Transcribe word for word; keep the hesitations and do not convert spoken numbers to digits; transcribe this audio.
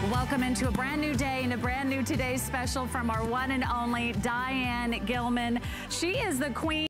Welcome into a brand new day and a brand new Today's Special from our one and only Diane Gilman. She is the queen